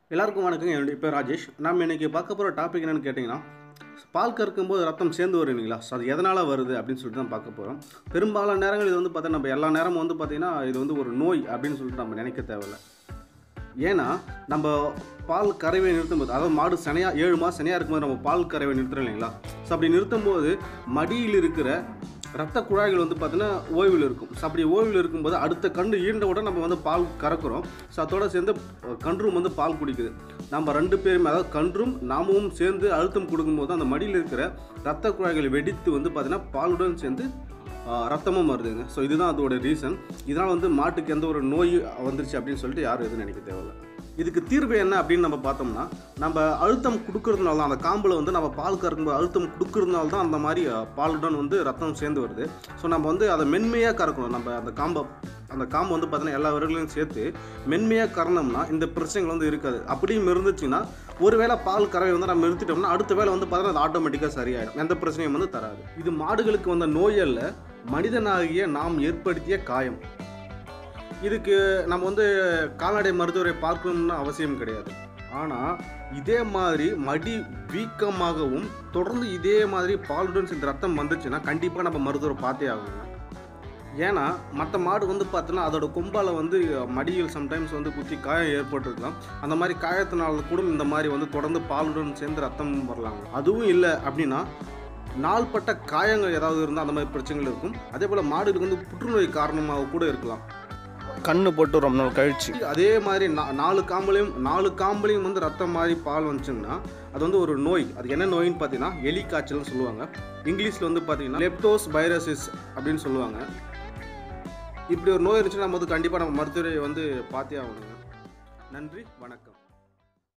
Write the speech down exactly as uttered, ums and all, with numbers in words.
எல்லாருக்கும் வணக்கம். என்னுடைய பேர் ராஜேஷ். நம்ம இன்றைக்கி பார்க்க போகிற டாபிக் என்னென்னு கேட்டிங்கன்னா, பால் கறக்கும்போது ரத்தம் சேர்ந்து வரும் இல்லைங்களா? ஸோ அது எதனால் வருது அப்படின்னு சொல்லிட்டு தான் பார்க்க போகிறோம். பெரும்பாலான நேரங்கள் இது வந்து பார்த்தா நம்ம எல்லா நேரமும் வந்து பார்த்திங்கன்னா இது வந்து ஒரு நோய் அப்படின்னு சொல்லிட்டு நம்ம நினைக்க தேவையில்லை. ஏன்னா நம்ம பால் கறவை நிறுத்தும்போது, அதாவது மாடு சனையாக ஏழு மாதம் சனையாக இருக்கும்போது நம்ம பால் கறவை நிறுத்துறோம் இல்லைங்களா? ஸோ அப்படி நிறுத்தும்போது மடியில் இருக்கிற ரத்த குழாய்கள் வந்து பார்த்தீங்கன்னா ஓய்வில் இருக்கும். ஸோ அப்படி ஓய்வில் இருக்கும்போது அடுத்த கன்று ஈண்ட உடனே நம்ம வந்து பால் கறக்கிறோம். ஸோ அதோட சேர்ந்து கன்றும் வந்து பால் குடிக்குது. நம்ம ரெண்டு பேருமே, அதாவது கன்றும் நாமும் சேர்ந்து அழுத்தம் கொடுக்கும்போது அந்த மடியில் இருக்கிற ரத்த குழாய்களை வெடித்து வந்து பார்த்தீங்கன்னா பாலுடன் சேர்ந்து ரத்தமும் வருதுங்க. ஸோ இதுதான் அதோட ரீசன். இதனால் வந்து மாட்டுக்கு எந்த ஒரு நோய் வந்துருச்சு அப்படின்னு சொல்லிட்டு யாரும் எதுவும் நினைக்க தேவையில்லை. இதுக்கு தீர்வு என்ன அப்படின்னு நம்ம பார்த்தோம்னா, நம்ம அழுத்தம் கொடுக்கறதுனால தான் அந்த காம்பில் வந்து நம்ம பால் கறக்கும்போது அழுத்தம் கொடுக்கறதுனால தான் அந்த மாதிரி பாலுடன் வந்து ரத்தம் சேர்ந்து வருது. ஸோ நம்ம வந்து அதை மென்மையாக கறக்கணும். நம்ம அந்த காம்பை அந்த காம்பு வந்து பார்த்தீங்கன்னா எல்லா விரல்களையும் சேர்த்து மென்மையாக கறந்தோம்னா இந்த பிரச்சனைகள் வந்து இருக்காது. அப்படியும் இருந்துச்சுன்னா ஒருவேளை பால் கறவை வந்து நம்ம நிறுத்திட்டோம்னா அடுத்த வேலை வந்து பார்த்தீங்கன்னா அது ஆட்டோமேட்டிக்காக சரியாயிடும். எந்த பிரச்சனையும் வந்து தராது. இது மாடுகளுக்கு வந்த நோயல்ல, மனிதனாகிய நாம் ஏற்படுத்திய காயம். இதுக்கு நம்ம வந்து கால்நடை மருத்துவரை பார்க்கணும்னு அவசியம் கிடையாது. ஆனால் இதே மாதிரி மடி வீக்கமாகவும் தொடர்ந்து இதே மாதிரி பாலுடன் சேர்ந்து ரத்தம் வந்துச்சுன்னா கண்டிப்பாக நம்ம மருத்துவரை பார்த்தே ஆகணும். ஏன்னா மற்ற மாடு வந்து பார்த்தோன்னா அதோட கொம்பால் வந்து மடியில் சம்டைம்ஸ் வந்து குத்தி காயம் ஏற்பட்டுருக்கலாம். அந்த மாதிரி காயத்தினால கூட இந்த மாதிரி வந்து தொடர்ந்து பாலுடன் சேர்ந்து ரத்தம் வரலாங்க. அதுவும் இல்லை அப்படின்னா நாள்பட்ட காயங்கள் ஏதாவது இருந்தால் அந்த மாதிரி பிரச்சனைகள் இருக்கும். அதே போல் மாடுகளுக்கு வந்து புற்றுநோய் காரணமாக கூட இருக்கலாம். கண்ணு போட்டு ரொம்ப நாள் கழிச்சு அதே மாதிரி நாலு காம்பளையும் நாலு காம்பளையும் வந்து ரத்தம் மாதிரி பால் வந்துச்சுன்னா அது வந்து ஒரு நோய். அது என்ன நோயின்னு பார்த்தீங்கன்னா எலி காய்ச்சல்னு சொல்லுவாங்க. இங்கிலீஷில் வந்து பார்த்தீங்கன்னா லெப்டோஸ்பைரோசிஸ் அப்படின்னு சொல்லுவாங்க. இப்படி ஒரு நோய் இருந்துச்சுன்னா நம்ம வந்து கண்டிப்பாக நம்ம மருத்துவரை வந்து பார்த்தே ஆகணுங்க. நன்றி, வணக்கம்.